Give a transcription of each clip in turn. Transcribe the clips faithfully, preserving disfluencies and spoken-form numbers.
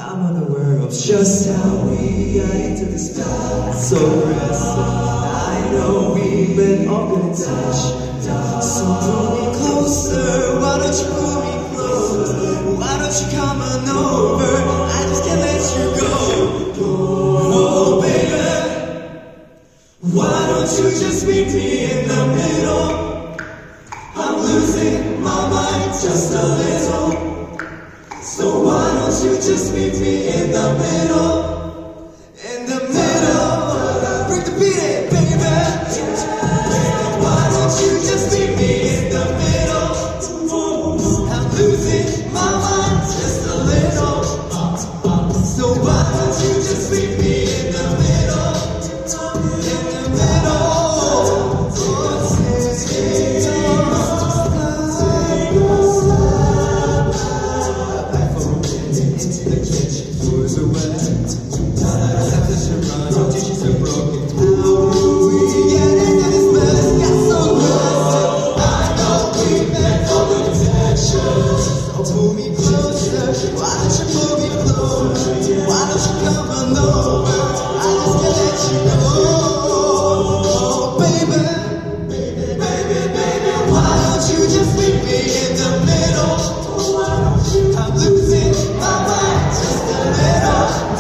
I'm unaware of just how we got into this dark, so aggressive. I know we've been all good intentions, so pull me closer. Why don't you pull me close? Why don't you come on over? I just can't let you go. Oh baby, why don't you just meet me in the middle? I'm losing my mind just a little. So why don't you just meet me in the middle? In the middle. Bring the beat in, baby. Why don't you just meet me in the middle? I'm losing my mind just a little. So why don't you just meet me in the middle? In the middle. Pull me closer, why don't you pull me closer? Why don't you come on over? I just can't let you go. Oh, baby, baby, baby, baby, why don't you just meet me in the middle? I'm losing my mind just a little.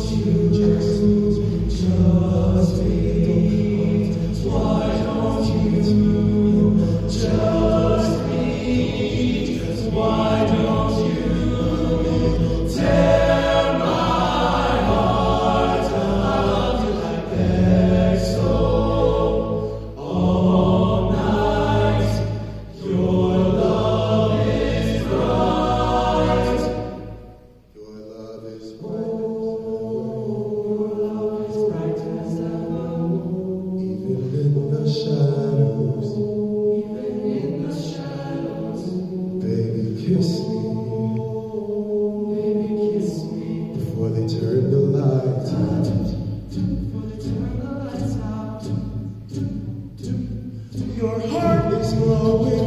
Your heart is glowing,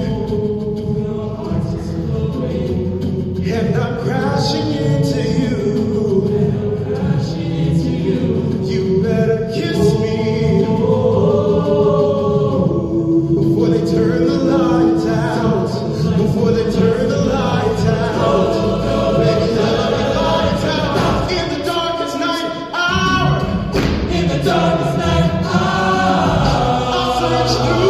and I'm crashing into you. You better kiss me before they turn the lights out. Before they turn the lights out. Baby, let me lights out in the darkest night hour. In the darkest night hour, I'll search through.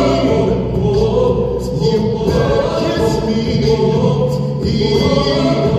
You